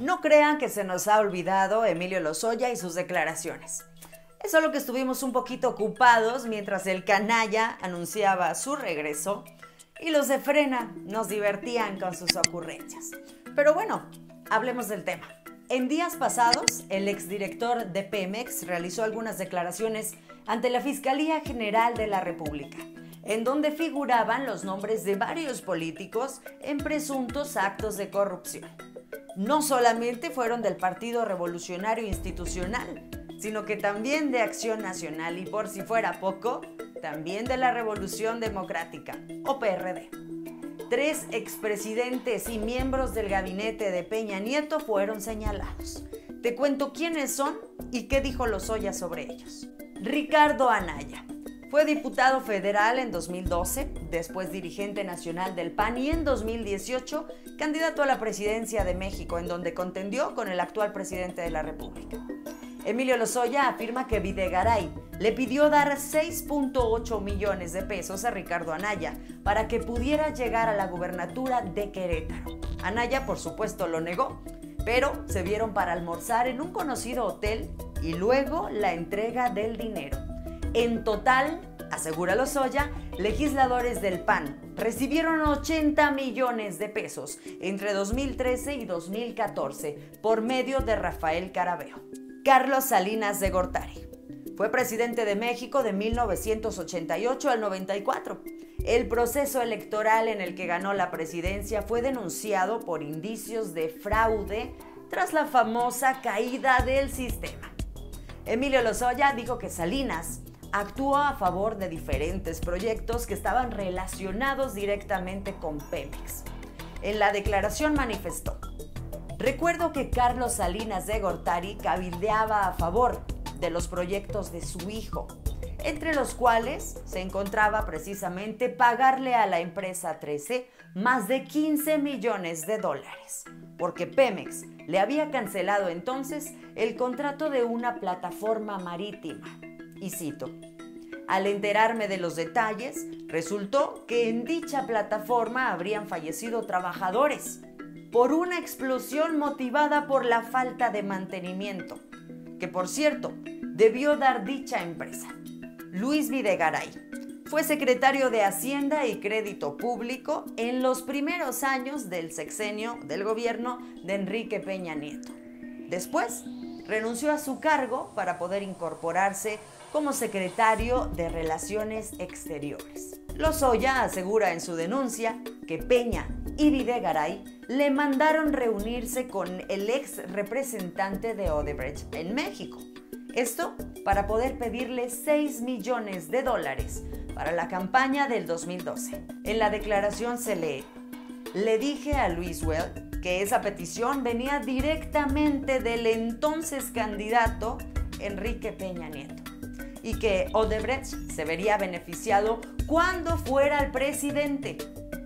No crean que se nos ha olvidado Emilio Lozoya y sus declaraciones. Es solo que estuvimos un poquito ocupados mientras el canalla anunciaba su regreso y los de Frena nos divertían con sus ocurrencias. Pero bueno, hablemos del tema. En días pasados, el exdirector de Pemex realizó algunas declaraciones ante la Fiscalía General de la República, en donde figuraban los nombres de varios políticos en presuntos actos de corrupción. No solamente fueron del Partido Revolucionario Institucional, sino que también de Acción Nacional y, por si fuera poco, también de la Revolución Democrática, o PRD. 3 expresidentes y miembros del gabinete de Peña Nieto fueron señalados. Te cuento quiénes son y qué dijo Lozoya sobre ellos. Ricardo Anaya. Fue diputado federal en 2012, después dirigente nacional del PAN y en 2018 candidato a la presidencia de México, en donde contendió con el actual presidente de la República. Emilio Lozoya afirma que Videgaray le pidió dar 6.8 millones de pesos a Ricardo Anaya para que pudiera llegar a la gubernatura de Querétaro. Anaya, por supuesto, lo negó, pero se vieron para almorzar en un conocido hotel y luego la entrega del dinero. En total, asegura Lozoya, legisladores del PAN recibieron 80 millones de pesos entre 2013 y 2014 por medio de Rafael Carabeo. Carlos Salinas de Gortari. Fue presidente de México de 1988 al 94. El proceso electoral en el que ganó la presidencia fue denunciado por indicios de fraude tras la famosa caída del sistema. Emilio Lozoya dijo que Salinas actuó a favor de diferentes proyectos que estaban relacionados directamente con Pemex. En la declaración manifestó: recuerdo que Carlos Salinas de Gortari cabildeaba a favor de los proyectos de su hijo, entre los cuales se encontraba precisamente pagarle a la empresa 13 más de 15 millones de dólares, porque Pemex le había cancelado entonces el contrato de una plataforma marítima. Y cito: al enterarme de los detalles, resultó que en dicha plataforma habrían fallecido trabajadores por una explosión motivada por la falta de mantenimiento, que por cierto, debió dar dicha empresa. Luis Videgaray fue secretario de Hacienda y Crédito Público en los primeros años del sexenio del gobierno de Enrique Peña Nieto. Después, renunció a su cargo para poder incorporarse como secretario de Relaciones Exteriores. Lozoya asegura en su denuncia que Peña y Videgaray le mandaron reunirse con el ex representante de Odebrecht en México. Esto para poder pedirle 6 millones de dólares para la campaña del 2012. En la declaración se lee: le dije a Luis Well que esa petición venía directamente del entonces candidato Enrique Peña Nieto y que Odebrecht se vería beneficiado cuando fuera el presidente.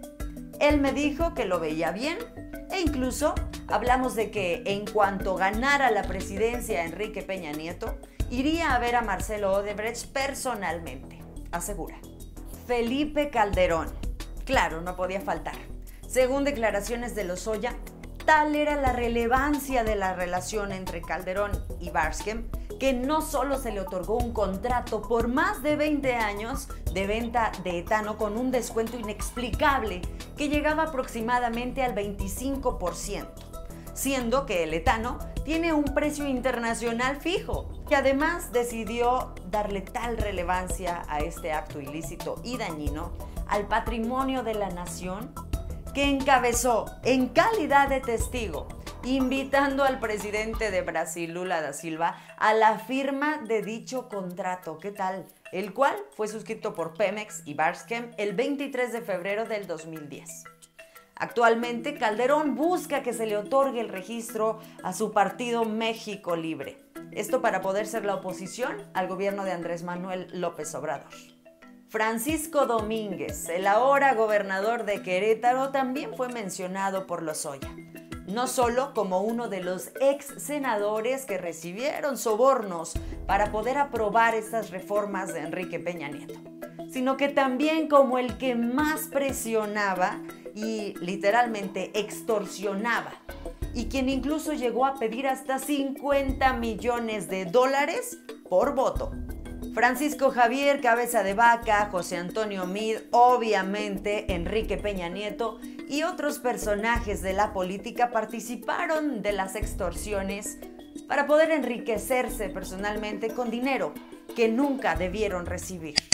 Él me dijo que lo veía bien e incluso hablamos de que en cuanto ganara la presidencia Enrique Peña Nieto, iría a ver a Marcelo Odebrecht personalmente, asegura. Felipe Calderón. Claro, no podía faltar. Según declaraciones de Lozoya, tal era la relevancia de la relación entre Calderón y Barskem que no solo se le otorgó un contrato por más de 20 años de venta de etano con un descuento inexplicable que llegaba aproximadamente al 25%, siendo que el etano tiene un precio internacional fijo, y además decidió darle tal relevancia a este acto ilícito y dañino al patrimonio de la nación que encabezó en calidad de testigo, invitando al presidente de Brasil, Lula da Silva, a la firma de dicho contrato. ¿Qué tal? El cual fue suscrito por Pemex y Barskem el 23 de febrero del 2010. Actualmente, Calderón busca que se le otorgue el registro a su partido México Libre. Esto para poder ser la oposición al gobierno de Andrés Manuel López Obrador. Francisco Domínguez, el ahora gobernador de Querétaro, también fue mencionado por Lozoya. No solo como uno de los ex senadores que recibieron sobornos para poder aprobar estas reformas de Enrique Peña Nieto, sino que también como el que más presionaba y literalmente extorsionaba y quien incluso llegó a pedir hasta $50 millones por voto. Francisco Javier Cabeza de Vaca, José Antonio Meade, obviamente Enrique Peña Nieto y otros personajes de la política participaron de las extorsiones para poder enriquecerse personalmente con dinero que nunca debieron recibir.